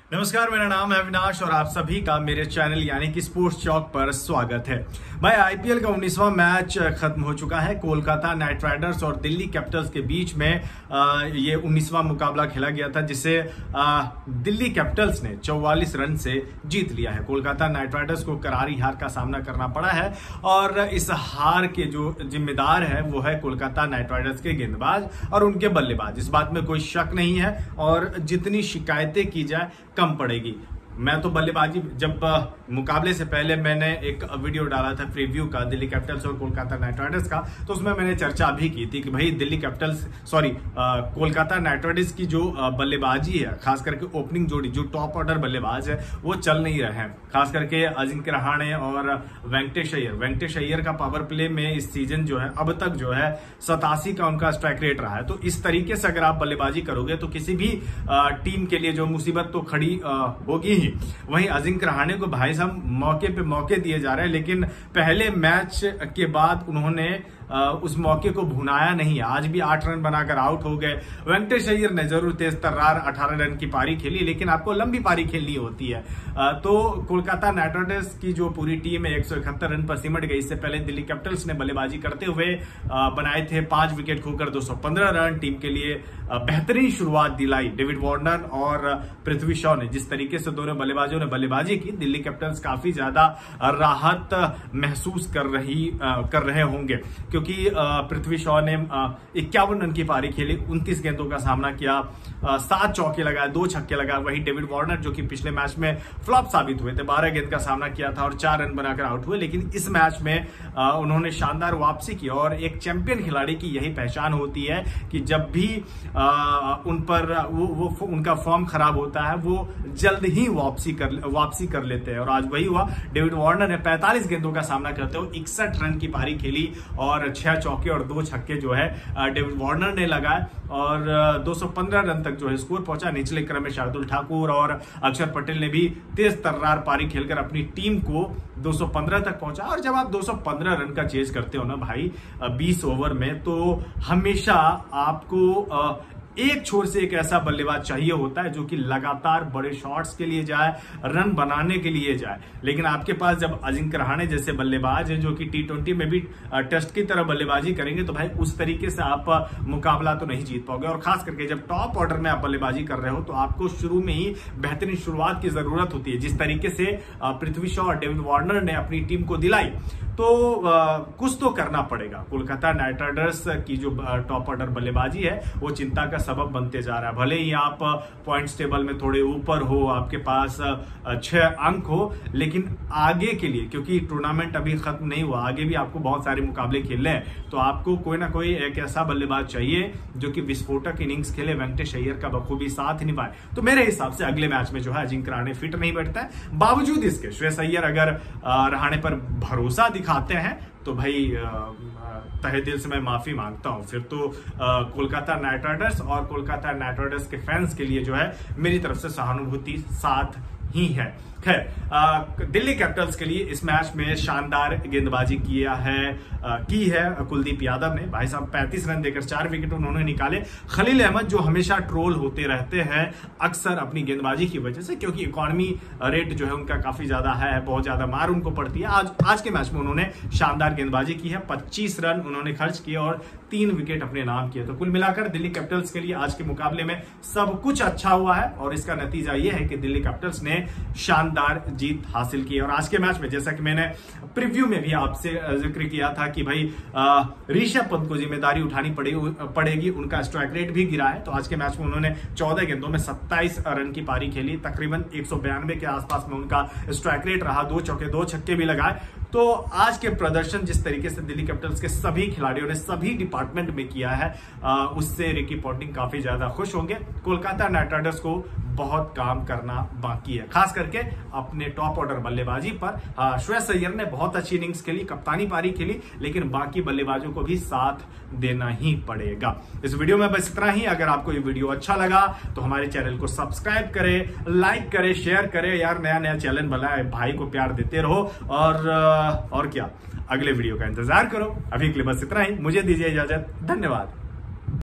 नमस्कार, मेरा नाम है अविनाश और आप सभी का मेरे चैनल यानी कि स्पोर्ट्स चौक पर स्वागत है। भाई आईपीएल का 19वां मैच खत्म हो चुका है। कोलकाता नाइट राइडर्स और दिल्ली कैपिटल्स के बीच में ये 19वां मुकाबला खेला गया था, जिसे दिल्ली कैपिटल्स ने 44 रन से जीत लिया है। कोलकाता नाइट राइडर्स को करारी हार का सामना करना पड़ा है और इस हार के जो जिम्मेदार है वो है कोलकाता नाइट राइडर्स के गेंदबाज और उनके बल्लेबाज। इस बात में कोई शक नहीं है और जितनी शिकायतें की जाए कम पड़ेगी। मैं तो बल्लेबाजी, जब मुकाबले से पहले मैंने एक वीडियो डाला था प्रीव्यू का दिल्ली कैपिटल्स और कोलकाता नाइट राइडर्स का, तो उसमें मैंने चर्चा भी की थी कि भाई कोलकाता नाइट राइडर्स की जो बल्लेबाजी है, खास करके ओपनिंग जोड़ी जो टॉप ऑर्डर बल्लेबाज है वो चल नहीं रहे हैं। खास करके अजिंक्य रहाणे और वेंकटेश अय्यर का पावर प्ले में इस सीजन जो है अब तक जो है 87 का उनका स्ट्राइक रेट रहा है। तो इस तरीके से अगर आप बल्लेबाजी करोगे तो किसी भी टीम के लिए जो मुसीबत तो खड़ी होगी ही। वहीं अजिंक्य रहाणे को भाई साहब मौके पे मौके दिए जा रहे हैं, लेकिन पहले मैच के बाद उन्होंने उस मौके को भुनाया नहीं। आज भी 8 रन बनाकर आउट हो गए। वेंकटेश अय्यर ने जरूर तेज तर्रार 18 रन की पारी खेली, लेकिन आपको लंबी पारी खेलनी होती है। तो कोलकाता नाइट राइडर्स की जो पूरी टीम है 171 रन पर सिमट गई। इससे पहले दिल्ली कैपिटल्स ने बल्लेबाजी करते हुए बनाए थे 5 विकेट खोकर 215 रन। टीम के लिए बेहतरीन शुरुआत दिलाई डेविड वार्नर और पृथ्वी शॉ ने। जिस तरीके से दोनों बल्लेबाजों ने बल्लेबाजी की, दिल्ली कैपिटल्स काफी ज्यादा राहत महसूस कर रहे होंगे, क्योंकि पृथ्वी शॉ ने 51 रन की पारी खेली, 29 गेंदों का सामना किया, 7 चौके लगाए, 2 छक्के लगाए। वहीं डेविड वार्नर जो कि पिछले मैच में फ्लॉप साबित हुए थे, 12 गेंद का सामना किया था और 4 रन बनाकर आउट हुए। लेकिन इस मैच में उन्होंने शानदार वापसी की और एक चैंपियन खिलाड़ी की यही पहचान होती है कि जब भी उन पर उनका फॉर्म खराब होता है वो जल्द ही वापसी कर लेते हैं और आज वही हुआ। डेविड वार्नर ने 45 गेंदों का सामना करते हुए 61 रन की पारी खेली और 6 चौके और 2 छक्के जो है डेविड वार्नर ने लगाए और 215 रन तक जो है स्कोर पहुंचा। निचले क्रम में शार्दुल ठाकुर और अक्षर पटेल ने भी तेज तर्रार पारी खेलकर अपनी टीम को 215 तक पहुंचा। और जब आप 215 रन का चेज करते हो ना भाई 20 ओवर में, तो हमेशा आपको एक छोर से एक ऐसा बल्लेबाज चाहिए होता है जो कि लगातार बड़े शॉट्स के लिए जाए, रन बनाने के लिए जाए। लेकिन आपके पास जब अजिंक्य रहाणे जैसे बल्लेबाज हैं जो कि T20 में भी टेस्ट की तरह बल्लेबाजी करेंगे, तो भाई उस तरीके से आप मुकाबला तो नहीं जीत पाओगे। और खास करके जब टॉप ऑर्डर में आप बल्लेबाजी कर रहे हो तो आपको शुरू में ही बेहतरीन शुरुआत की जरूरत होती है। जिस तरीके से पृथ्वी शॉ और डेविड वार्नर ने अपनी टीम को दिलाई, तो कुछ तो करना पड़ेगा। कोलकाता नाइट राइडर्स की जो टॉप ऑर्डर बल्लेबाजी है वो चिंता का सबब बनते जा रहा है। भले ही आप पॉइंट्स टेबल में थोड़े ऊपर हो, आपके पास 6 अंक हो, लेकिन आगे के लिए, क्योंकि टूर्नामेंट अभी खत्म नहीं हुआ, आगे भी आपको बहुत सारे मुकाबले खेलने हैं, तो आपको कोई ना कोई एक ऐसा बल्लेबाज चाहिए जो कि विस्फोटक इनिंग्स खेले, वेंकटेश अय्यर का बखूबी साथ निभाए। तो मेरे हिसाब से अगले मैच में जो है अजिंक्य रहाणे फिट नहीं बैठता है। बावजूद इसके श्रेयस अय्यर अगर रहाणे पर भरोसा दिखाते हैं तो भाई तहे दिल से मैं माफी मांगता हूं। फिर तो कोलकाता नाइट राइडर्स और कोलकाता नाइट राइडर्स के फैंस के लिए जो है मेरी तरफ से सहानुभूति साथ ही है। खैर, दिल्ली कैपिटल्स के लिए इस मैच में शानदार गेंदबाजी की है कुलदीप यादव ने। भाई साहब 35 रन देकर 4 विकेट उन्होंने निकाले। खलील अहमद जो हमेशा ट्रोल होते रहते हैं अक्सर अपनी गेंदबाजी की वजह से, क्योंकि इकोनॉमी रेट जो है उनका काफी ज्यादा है, बहुत ज्यादा मार उनको पड़ती है। आज के मैच में उन्होंने शानदार गेंदबाजी की है, 25 रन उन्होंने खर्च किए और 3 विकेट अपने नाम किए। तो कुल मिलाकर दिल्ली कैपिटल्स के लिए आज के मुकाबले में सब कुछ अच्छा हुआ है और इसका नतीजा यह है कि दिल्ली कैपिटल्स ने शानदार जीत हासिल की। और आज के मैच में जैसा कि मैंने प्रीव्यू में भी आपसे जिक्र किया था कि भाई ऋषभ पंत को जिम्मेदारी उठानी पड़ेगी, उनका स्ट्राइक रेट भी गिरा है। तो आज के मैच में उन्होंने 14 गेंदों में 27 रन की पारी खेली, तकरीबन 192 के आसपास में उनका स्ट्राइक रेट रहा, 2 चौके 2 छक्के भी लगाए। तो आज के प्रदर्शन जिस तरीके से दिल्ली कैपिटल्स के सभी खिलाड़ियों ने सभी डिपार्टमेंट में किया है, उससे रिकी पॉन्टिंग काफी ज्यादा खुश होंगे। कोलकाता नाइट राइडर्स को बहुत काम करना बाकी है, खास करके अपने टॉप ऑर्डर बल्लेबाजी पर। श्रेयस अय्यर ने बहुत अच्छी इनिंग्स खेली, कप्तानी पारी खेली, लेकिन बाकी बल्लेबाजों को भी साथ देना ही पड़ेगा। इस वीडियो में बस इतना ही। अगर आपको ये वीडियो अच्छा लगा तो हमारे चैनल को सब्सक्राइब करें, लाइक करें, शेयर करें। यार नया चैनल बनाए, भाई को प्यार देते रहो और क्या, अगले वीडियो का इंतजार करो। अभी के लिए बस इतना ही, मुझे दीजिए इजाजत, धन्यवाद।